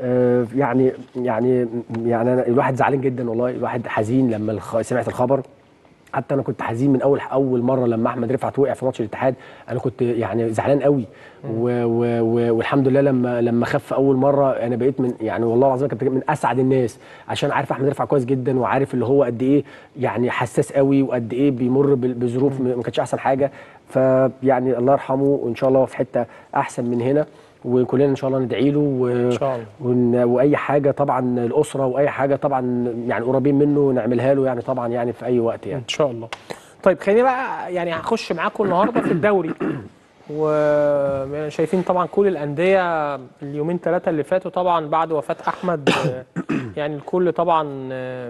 يعني أنا الواحد زعلان جدا والله، الواحد حزين لما سمعت الخبر. حتى انا كنت حزين من اول مره لما احمد رفعت وقع في ماتش الاتحاد. انا كنت يعني زعلان قوي، والحمد لله لما خف اول مره انا بقيت من، يعني والله العظيم كنت من اسعد الناس، عشان عارف احمد رفعت كويس جدا، وعارف اللي هو قد ايه يعني حساس قوي، وقد ايه بيمر بظروف ما كانتش احسن حاجه. فيعني الله يرحمه، وان شاء الله في حته احسن من هنا، وكلنا ان شاء الله ندعي له ان شاء الله. واي حاجه طبعا الاسره واي حاجه طبعا يعني قريبين منه نعملها له يعني طبعا، يعني في اي وقت يعني ان شاء الله. طيب خليني بقى يعني هخش معاكم النهارده في الدوري، وشايفين طبعا كل الانديه اليومين 3 اللي فاتوا طبعا بعد وفاه احمد يعني الكل طبعا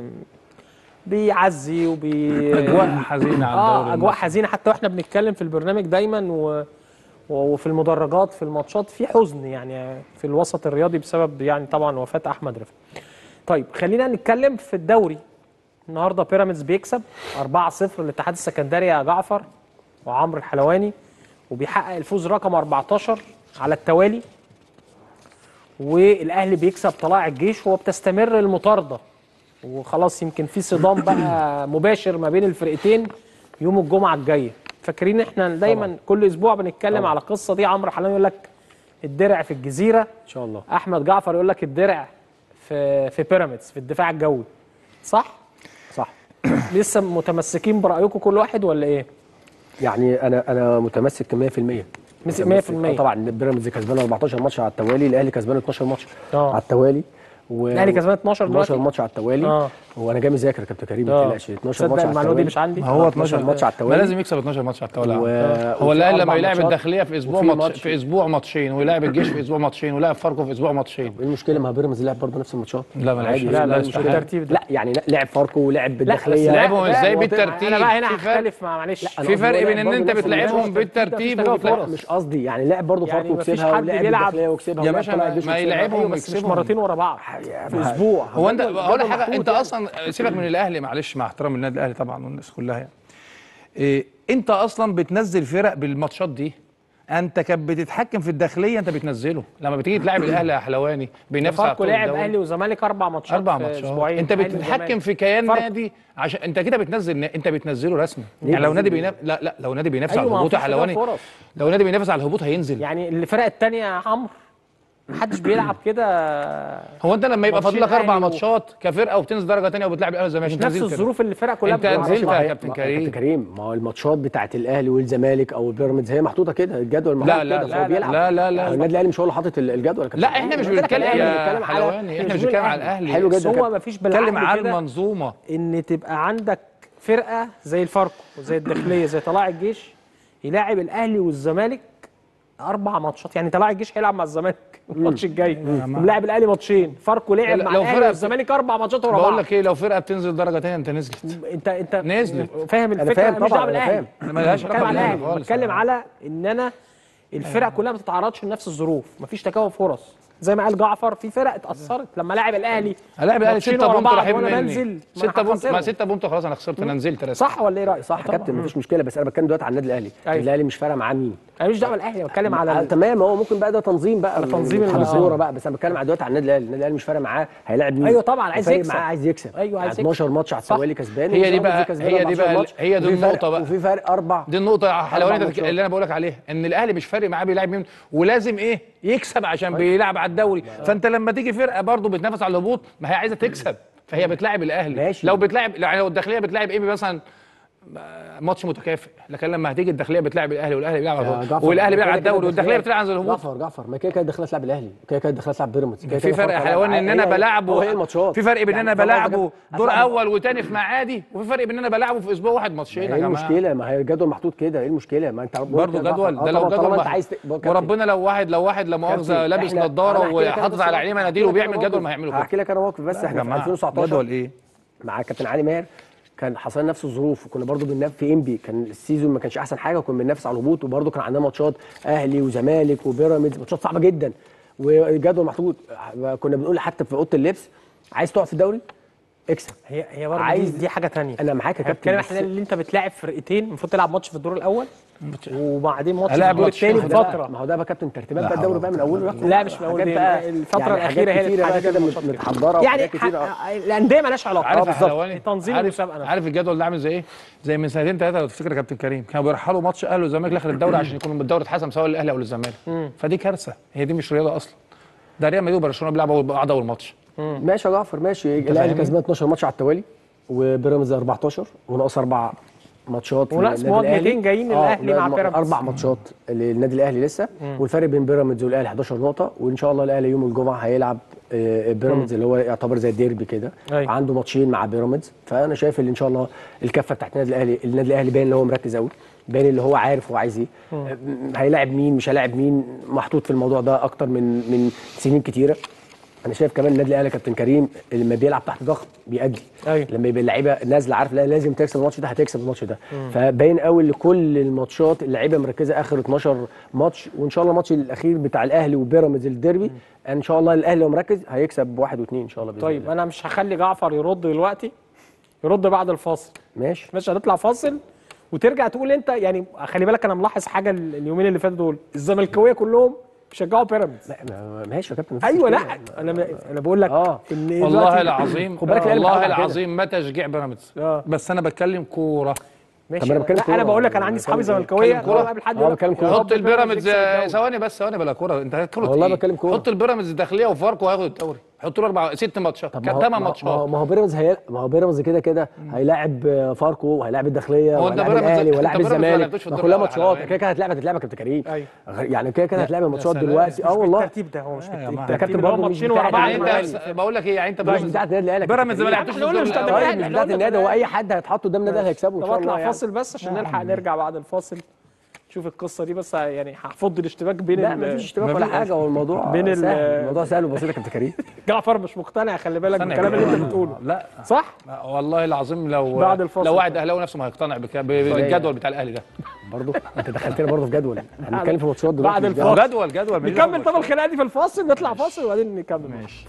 بيعزي اجواء حزينه على الدوري. اجواء حزينه، حتى واحنا بنتكلم في البرنامج دايما وفي المدرجات في الماتشات في حزن يعني في الوسط الرياضي بسبب يعني طبعا وفاة احمد رفعت. طيب خلينا نتكلم في الدوري. النهارده بيراميدز بيكسب 4-0 للاتحاد السكندري يا جعفر وعمرو الحلواني، وبيحقق الفوز رقم 14 على التوالي. والاهلي بيكسب طلائع الجيش، وبتستمر المطارده، وخلاص يمكن في صدام بقى مباشر ما بين الفرقتين يوم الجمعه الجايه. فاكرين احنا دايما طبعا كل اسبوع بنتكلم طبعا على القصه دي. عمرو حلواني يقول لك الدرع في الجزيره ان شاء الله، احمد جعفر يقول لك الدرع في بيراميدز في الدفاع الجوي. صح لسه متمسكين برايكم كل واحد ولا ايه؟ يعني انا متمسك 100%. 100%. طبعا بيراميدز كسبان 14 ماتش على التوالي، الاهلي كسبان 12 ماتش على التوالي، الاهلي كسبان 12 دلوقتي 12 ماتش على التوالي. وانا جاي مذاكر يا كابتن كريم، ما تقلقش. 12 ماتش على المعلومه دي مش عندي. هو 12 ماتش على التوالي، ما لازم يكسب 12 ماتش على التوالي. هو الاهلي لما يلعب الداخليه في اسبوع في اسبوع ماتشين، ويلعب الجيش في اسبوع ماتشين، ويلعب فاركو في اسبوع ماتشين. ايه المشكله؟ ما بيراميدز لعب برضه نفس الماتشات. لا ما لعبش. لا بالترتيب ده. لا يعني لعب فاركو ولعب بالداخليه. لعبهم ازاي بالترتيب؟ انا بقى هنا هختلف معلش. في فرق بين ان انت بتلعبهم بالترتيب مش قصدي يعني لعب برضه فاركو وكسبها، ولعب الداخليه وكسبها يا باشا. ما يلعبهم مش مرتين ورا بعض في اسبوع. هو انت اقول حاجه، انت اصلا سيبك من الاهلي معلش، مع احترام النادي الاهلي طبعا والناس كلها يعني. انت اصلا بتنزل فرق بالماتشات دي. انت كانت بتتحكم في الداخليه، انت بتنزله لما بتيجي تلعب الاهلي يا حلواني بينافس على الدوري. لعب اهلي وزمالك 4 ماتشات في اسبوعين. انت بتتحكم في كيان نادي، عشان انت كده انت بتنزله رسمي. يعني لو نادي بينافس لو نادي بينافس على الهبوط يا حلواني، لو نادي بينافس على الهبوط هينزل. يعني الفرق الثانيه يا عمرو محدش بيلعب كده. هو انت لما يبقى فاضل لك ماتشين 4 أهلي ماتشات كفرقه وبتنزل درجه ثانيه وبتلعب الاهلي والزمالك، مش انت نفس نزلت كده. الظروف اللي الفرق كلها انت بتلعب. نزلت ما يا هي- كابتن ما- كريم. كابتن كريم، ما هو الماتشات بتاعت الاهلي والزمالك او بيراميدز هي محطوطه كده، الجدول محطوط لا كده، فهو بيلعب. لا النادي الاهلي مش هو اللي حاطط الجدول يا كابتن لا كريم. احنا مش أنا قلت لك بنتكلم الأهلي، يا بنتكلم على- حلواني، احنا مش بنتكلم على الاهلي. حلو بس جدا هو كابتن. مفيش بنتكلم بالعقل على كده المنظومه. ان تبقى عندك فرقه زي الفاركو وزي الداخليه زي طلائع الجيش يلاعب الاهلي والزمالك 4 ماتشات. يعني طلائع الجيش هيلعب مع الزمالك الماتش الجاي وملاعب الاهلي ماتشين، فاركو لعب لو مع الاهلي فرقة والزمالك 4 ماتشات ورا بعض. بقول لك ايه، لو فرقه بتنزل درجه ثانيه انت نزلت. انت نزلت. فاهم أنا الفكره؟ فاهم مش طبعاً، دعوه أنا بالاهلي، فاهم. ملهاش بتكلم علاقه على بالأهلي الاهلي، خالص. بتكلم على ان انا الفرق كلها ما بتتعرضش لنفس الظروف، مفيش تكافؤ فرص. زي ما قال جعفر، في فرق اتاثرت لما لاعب الاهلي هلاعب الاهلي ماتشين 6 ورا بونت بعض رايحين وانا مني. بنزل، ما 6 أنا بونت، هخسرهم. ما 6 بونت خلاص انا خسرت، انا نزلت رسمي. صح ولا ايه رايك؟ صح يا كابتن، مفيش مشكله، بس انا بتكلم دلوقتي على النادي الاهلي. أيوة. النادي الاهلي مش فارقه معاه مين. انا مش دعوه بالاهلي، بتكلم على تمام، هو ممكن بقى ده تنظيم بقى، تنظيم اتحاد ال- الكوره بقى، بس انا بتكلم على دلوقتي على النادي الاهلي. النادي الاهلي مش فارق معاه هيلاعب مين. أيوة طبعاً، عايز فارق يكسب. معاه عايز يكسب. أيوة، عايز 12 ماتش على صح. التوالي كسبان، هي دي وبيراميدز بقى كسبان هي دي 14 بقى ماتش، هي دي وفي النقطه فرق- بقى. وفي فرق 4. دي النقطة حلواني ماتشات. اللي أنا بقول لك عليها، إن الأهلي مش فارق معاه بيلعب مين، ولازم إيه يكسب عشان بيلعب على الدوري. فأنت لما تيجي فرقة برضه بتنافس على الهبوط، ما هي عايزة تكسب، فهي بتلاعب الأهلي. ماشي. لو بتلاعب، يعني لو الداخلية بتلاعب إيه مثلا ماتش متكافئ، لكن لما هتيجي الداخليه بتلاعب الاهلي والاهلي بيلعب على الهبوط والاهلي بيلعب على الدوري والداخليه بتلعب على الهبوط. جعفر ما كده كده الداخليه تلعب الاهلي، كده كده الداخليه تلعب بيراميدز. في فرق يا حيوان ان انا بلعبه، هي الماتشات في فرق بين ان انا يعني بلعبه دور هتلعب- اول وتاني في معادي، وفي فرق بين ان انا بلعبه في اسبوع واحد ماتشين. يا ايه جماعه المشكله؟ ما هي الجدول محطوط كده، ايه المشكله؟ ما انت برضه جدول ده، لو جدول انت عايز وربنا لو واحد لا مؤاخذه لابس نظاره وحاطط على عينيه مناديل وبيعمل جدول ما هيعمله كده. هحكي لك انا موقف بس. احنا في 2019 جدول ايه مع كابتن علي ماهر كان حصل نفس الظروف، وكنا برضو بننافس في انبي، كان السيزون ما كانش احسن حاجه، وكنا بننافس على الهبوط، وبرضو كان عندنا ماتشات اهلي وزمالك وبيراميدز، ماتشات صعبه جدا والجدول محطوط. كنا بنقول حتى في اوضه اللبس عايز تقعد في الدوري اكسب. هي برضه عايز- دي حاجه ثانيه. انا معاك يا كابتن، بتكلم بس- احنا اللي انت بتلاعب فرقتين، المفروض تلعب ماتش في الدور الاول وبعدين ماتش في هلاعب الدور ماتش الثاني في بفتره. ما هو ده بقى كابتن ترتيبات بقى الدوري بقى من اوله. لا مش من اول، حاجات بقى الفتره يعني الاخيره هي حاجات كتيرة بقى الحاجات كده اللي متحضره يعني وحاجات كتيرة. الانديه مالهاش علاقه. عارف يا بالظبط. حلواني، تنظيم المسابقه نفسها. عارف الجدول ده عامل زي ايه؟ زي من سنتين ثلاثه لو تفتكر يا كابتن كريم، كانوا بيرحلوا ماتش اهلي والزمالك لاخر الدوري عشان يكونوا الدوري اتحسم سواء للاهلي او للزمالك. فدي كارثه، هي دي مش رياضه اصلا. ده ريال مدريد وبرشلونه بيلعبوا بعض اول ماتش. ماشي يا جعفر ماشي. الاهلي فاهمني؟ كسبان 12 ماتش على التوالي، وبيراميدز 14 وناقص 4 ماتشات وناقص للنادي الأهلي. مواجهتين جايين للأهلي مع بيراميدز. 4 ماتشات للنادي الاهلي لسه، والفرق بين بيراميدز والاهلي 11 نقطه، وان شاء الله الاهلي يوم الجمعه هيلعب بيراميدز اللي هو يعتبر زي الديربي كده. أيوة. عنده ماتشين مع بيراميدز، فانا شايف ان ان شاء الله الكفه بتاعت النادي الاهلي باين ان هو مركز قوي، باين اللي هو عارف هو عايز ايه، هيلاعب مين مش هيلاعب مين، محطوط في الموضوع ده اكتر من سنين كتيره. انا شايف كمان النادي الاهلي كابتن كريم لما بيلعب تحت ضغط بيأدي. أيوة. لما يبقى اللعيبه نازله عارف لا لازم تكسب الماتش ده هتكسب الماتش ده. فباين قوي لكل الماتشات اللعيبه مركزه اخر 12 ماتش، وان شاء الله الماتش الاخير بتاع الاهلي وبيراميدز الديربي ان شاء الله الاهلي لو مركز هيكسب 1 و2 ان شاء الله بإذن طيب الله. انا مش هخلي جعفر يرد دلوقتي، يرد بعد الفاصل. ماشي. هنطلع فاصل وترجع تقول انت. يعني خلي بالك انا ملاحظ حاجه اليومين اللي فاتوا دول، الزملكاويه كلهم بيشجعوا بيراميدز. ماشي يا كابتن مفيش ايوه مشكلة. لا انا بقول لك ان والله دلوقتي- العظيم خد بالك الأهلي والله بيتعود على كده. العظيم ما تشجيع بيراميدز، بس انا بتكلم كوره. ماشي. طب أنا بتكلم لا كورة. انا بقول لك انا عندي اصحابي بتكلم زملكاويه بتكلم كورة. قبل حد اه يقول لك بتكلم كورة. يا رب حط البيراميدز يكسب الدوري. ثواني بلا كوره، انت كوره والله إيه؟ بتكلم كورة. حط البيراميدز الداخليه وفاركو هياخد الدوري، حط له 6 ماتشات، طب كان 8 ماتشات. ما هو بيراميدز ما هو بيراميدز كده هيلاعب فاركو وهيلاعب الداخليه هو أنت وهيلاعب بيراميدز- الاهلي أنت وهيلاعب بيراميدز ما الزمالك، لعبتوش في ما الدوري كلها ولا ماتشات حاجة. كده هتلعب يا كابتن كريم. أيوة. يعني كده هتلعب الماتشات سلام. دلوقتي والله. بالترتيب ده هو مش يا جماعة. بالترتيب يا كابتن اللي هو برضه مش ماتشين ورا بتاع بعض. يعني الأهلي. انت بقول لك ايه، يعني انت مش بتاعت النادي الاهلي. بيراميدز ما لعبتوش نقول الدوري مش بتاعت الأول. الأهلي. مش بتاعت النادي، هو اي حد هيتحط قدام النادي هيكسبه ان طب شاء الله اطلع يعني. فاصل بس عشان نلحق نرجع بعد الفاصل نشوف القصه دي. بس يعني هفض الاشتباك بين لا مفيش اشتباك ولا حاجه، هو الموضوع بين سهل، الموضوع سهل وبسيط يا كابتن كريم. جعفر مش مقتنع، خلي بالك استنى بالكلام يا اللي انت جماعة. بتقوله. لا صح؟ والله العظيم بعد الفاصل. لو واحد اهلاوي نفسه ما هيقتنع بالجدول بتاع الاهلي ده. برضه انت دخلتنا برضه في جدول، هنتكلم في ماتشات دلوقتي. بعد مش الفاصل. جدول ماليش نكمل دعوة طب الخناقه دي في الفاصل، نطلع فاصل وبعدين نكمل. ماشي.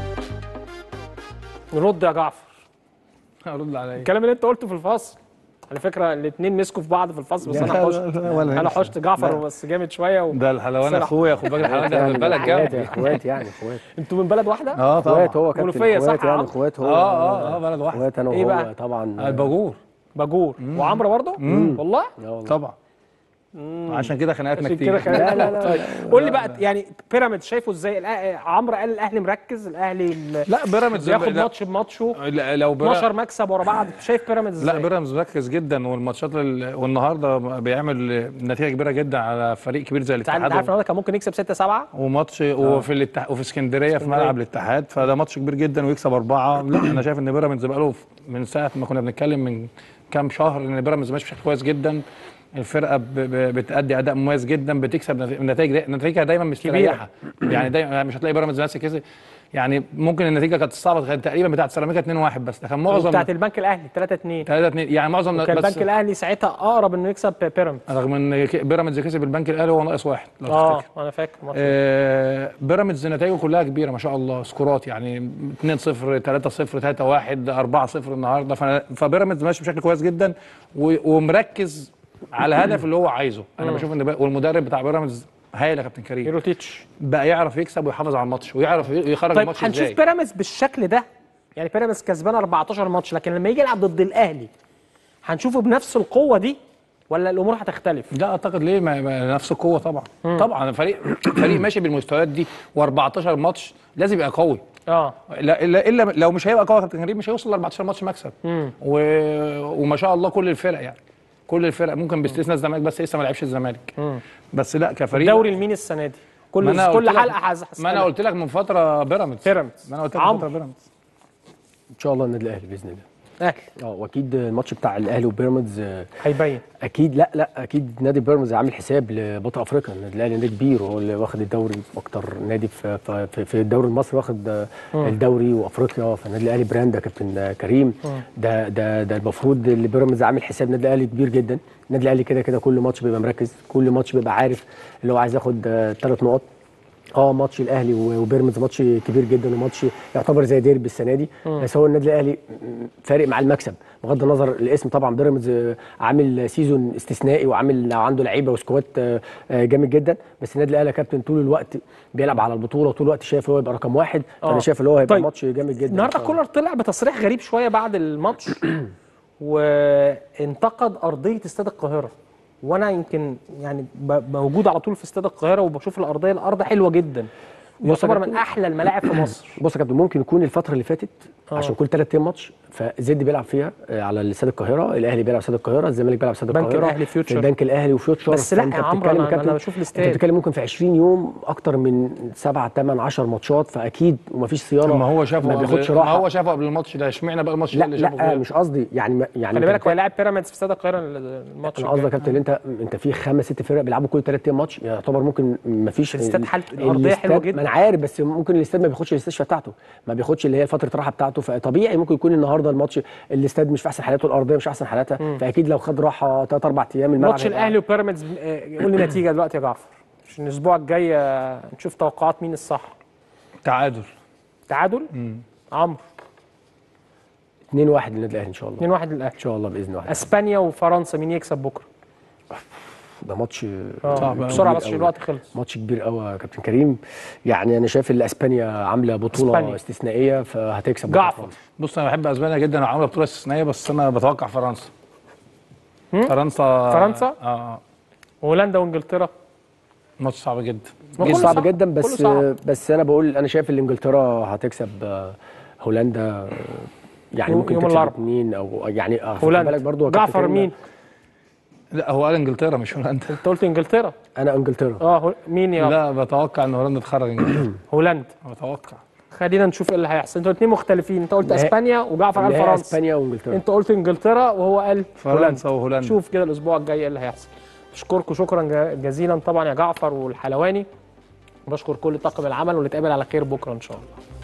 نرد يا جعفر هرد على ايه؟ الكلام اللي انت قلته في الفاصل. على فكره الاثنين مسكوا في بعض في الفصل، بس لا، انا حشت ولا انا يمسك. حشت جعفر لا. بس جامد شويه ده الحلواني بصراحة. اخويا، خد بالك الحلواني ده من بلد اخوات جنبي. اخوات يعني اخوات. انتوا من بلد واحده؟ اه طبعا. اخوات هو كابتن منوفية، اخوات صح يا يعني عم؟ اخوات هو. بلد واحد. اخوات انا إيه وهو بقى؟ طبعا. الباجور. باجور وعمرو برضه؟ والله؟ لا والله. طبعا. عشان كده خناقاتنا عشان كتير. كده لا لا لا طيب قول لي بقى يعني بيراميدز شايفه ازاي؟ عمرو قال الاهلي مركز، الاهلي لا بيراميدز بياخد لا. ماتش بماتشه، لو 12 مكسب ورا بعض، شايف بيراميدز لا ازاي؟ بيراميدز مركز جدا، والماتشات والنهارده بيعمل نتيجه كبيره جدا على فريق كبير زي انت عارف الاتحاد. النهارده كان ممكن يكسب 6-7 وماتش وفي اسكندريه في ملعب الاتحاد، فده ماتش كبير جدا ويكسب 4. لا انا شايف ان بيراميدز بقاله من ساعه ما كنا بنتكلم من كام شهر ان بيراميدز ماشي بشكل كويس جدا. الفرقه بتأدي اداء مميز جدا، بتكسب نتائجها دايما مستريحه. يعني دايما مش هتلاقي بيراميدز ماسك كسب. يعني ممكن النتيجه كانت صعبه، كانت تقريبا بتاعت سيراميكا 2-1 بس، ده كان معظم بتاعت البنك الاهلي 3-2 3-2 يعني معظم. كان بس البنك الاهلي ساعتها اقرب انه يكسب بيراميدز، رغم ان بيراميدز كسب البنك الاهلي وهو ناقص 1 لو تفتكر. انا فاكر الماتش بيراميدز نتائجه كلها كبيره ما شاء الله، سكورات يعني 2-0 3-0 3-1 4-0 النهارده. فبيراميدز ماشي بشكل كويس جدا ومركز على الهدف اللي هو عايزه. انا بشوف ان والمدرب بتاع بيراميدز هايل يا كابتن كريم، ميروتيتش بقى يعرف يكسب ويحافظ على الماتش ويعرف يخرج طيب الماتش هنشوف ازاي. بيراميدز بالشكل ده، يعني بيراميدز كسبان 14 ماتش، لكن لما يجي يلعب ضد الاهلي هنشوفه بنفس القوه دي ولا الامور هتختلف؟ لا اعتقد ليه ما نفس القوه طبعا. طبعا فريق ماشي بالمستويات دي و14 ماتش لازم يبقى قوي. الا لو مش هيبقى قوي يا كابتن كريم مش هيوصل ل 14 ماتش مكسب. وما شاء الله كل الفرق يعني كل الفرق ممكن باستثناء الزمالك بس لسه ما لعبش الزمالك. بس لا كفريق الدوري لمين السنه دي؟ كل حلقه ما انا قلت لك من فتره بيراميدز. ما انا قلت لك من فتره بيراميدز. ان شاء الله النادي الاهلي باذن الله. اهلي واكيد الماتش بتاع الاهلي وبيراميدز هيبين اكيد. لا اكيد نادي بيراميدز عامل حساب لبطل افريقيا. النادي الاهلي نادي كبير وهو اللي واخد الدوري، اكتر نادي في الدوري المصري واخد الدوري وافريقيا. فالنادي الاهلي براند يا كابتن كريم. ده المفروض اللي بيراميدز عامل حساب النادي الاهلي كبير جدا. النادي الاهلي كده كل ماتش بيبقى مركز، كل ماتش بيبقى عارف اللي هو عايز ياخد 3 نقط. ماتش الاهلي وبيراميدز ماتش كبير جدا وماتش يعتبر زي ديربي السنه دي. بس هو النادي الاهلي فارق مع المكسب بغض النظر الاسم. طبعا بيراميدز عامل سيزون استثنائي وعامل عنده لعيبه وسكواد جامد جدا، بس النادي الاهلي يا كابتن طول الوقت بيلعب على البطوله وطول الوقت شايف هو يبقى رقم 1. فانا شايف اللي هو هيبقى ماتش جامد جدا. النهارده كولر طلع بتصريح غريب شويه بعد الماتش وانتقد ارضيه استاد القاهره، وانا يمكن يعني موجود على طول في استاد القاهره وبشوف الارض حلوه جدا، يعتبر من احلى الملاعب في مصر. بص يا كابتن ممكن يكون الفتره اللي فاتت عشان كل 3 ايام ماتش فزد بيلعب فيها على استاد القاهره، الاهلي بيلعب استاد القاهره، الزمالك بيلعب استاد القاهره، البنك الاهلي فيوتشر، البنك الاهلي وفيوتشر. بس لا يا عمرو انا بشوف الاستاد انت بتتكلم ممكن في 20 يوم اكتر من 7 8 10 ماتشات، فاكيد ومفيش صيانه. ما هو شافه ما بياخدش راحه. ما هو شافه قبل الماتش ده، اشمعنى بقى الماتش ده اللي شافه؟ لا مش قصدي يعني خلي بالك هو هيلاعب بيراميدز في استاد القاهره الماتش. انا قصدي يا كابتن انت في 5 6 فرق بيلعبوا كل 3 ايام ماتش، يعتبر ممكن مفيش الاستاد حالته الارضيه حلوه جدا. ما انا عارف بس ممكن الاستاد ما بياخدش الاستشفاء بتاعته، ما بياخدش اللي هي فتره الراحه بتاعته، فطبيعي ممكن يكون النهارده الماتش الاستاد مش في احسن حالاته، الارضيه مش احسن حالاتها، فاكيد لو خد راحه 3 4 ايام الملعب. ماتش الاهلي وبيراميدز قول لي نتيجه دلوقتي يا جعفر عشان الاسبوع الجاي نشوف توقعات مين الصح. تعادل عمرو 2-1 للنادي الاهلي ان شاء الله. 2-1 للاهلي ان شاء الله باذن الله. اسبانيا وفرنسا مين يكسب بكره؟ ده ماتش صعب بسرعه بس الوقت خلص. ماتش كبير قوي يا كابتن كريم. يعني انا شايف ان اسبانيا عامله بطوله استثنائيه فهتكسب. جعفر بص انا بحب اسبانيا جدا وعامله بطوله استثنائيه، بس انا بتوقع فرنسا. فرنسا هولندا وانجلترا ماتش صعب جدا. ماتش صعب جدا بس انا بقول انا شايف ان انجلترا هتكسب هولندا، يعني ممكن تكسب 2 او يعني خلي بالك برضه. جعفر مين؟ لا هو قال انجلترا مش هولندا. انت قلت انجلترا. انا انجلترا. مين يا لا بتوقع ان هولندا تخرج انجلترا. هولندا بتوقع. خلينا نشوف ايه اللي هيحصل. انتوا الاثنين مختلفين، انت قلت اسبانيا وجعفر قال فرنسا. اسبانيا وانجلترا. انت قلت انجلترا وهو قال فرنسا وهولندا. شوف كده الاسبوع الجاي ايه اللي هيحصل. بشكركم شكرا جزيلا طبعا يا جعفر والحلواني، بشكر كل طاقم العمل ونتقابل على خير بكره ان شاء الله.